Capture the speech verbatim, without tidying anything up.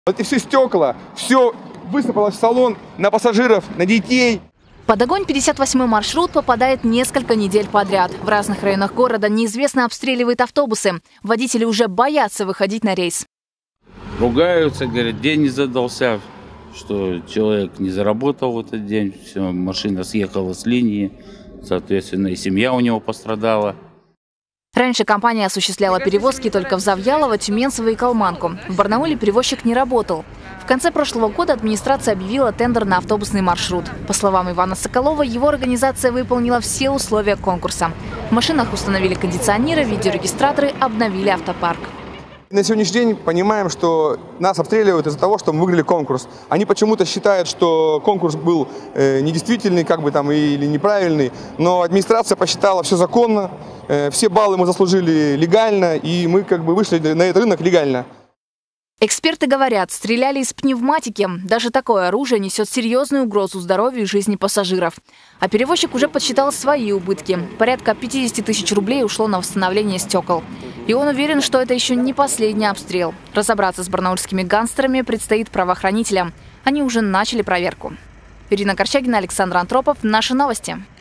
Эти все стекла, все высыпалось в салон на пассажиров, на детей. Под огонь пятьдесят восьмой маршрут попадает несколько недель подряд. В разных районах города неизвестно обстреливает автобусы. Водители уже боятся выходить на рейс. Ругаются, говорят, день не задался, что человек не заработал в этот день, все, машина съехала с линии, соответственно, и семья у него пострадала. Раньше компания осуществляла перевозки только в Завьялово, Тюменцево и Калманку. В Барнауле перевозчик не работал. В конце прошлого года администрация объявила тендер на автобусный маршрут. По словам Ивана Соколова, его организация выполнила все условия конкурса. В машинах установили кондиционеры, видеорегистраторы, обновили автопарк. На сегодняшний день понимаем, что нас обстреливают из-за того, что мы выиграли конкурс. Они почему-то считают, что конкурс был э, недействительный, как бы там, или неправильный. Но администрация посчитала все законно, э, все баллы мы заслужили легально, и мы как бы вышли на этот рынок легально. Эксперты говорят, стреляли из пневматики. Даже такое оружие несет серьезную угрозу здоровью и жизни пассажиров. А перевозчик уже подсчитал свои убытки. Порядка пятьдесят тысяч рублей ушло на восстановление стекол. И он уверен, что это еще не последний обстрел. Разобраться с барнаульскими гангстерами предстоит правоохранителям. Они уже начали проверку. Ирина Корчагина, Александр Антропов. Наши новости.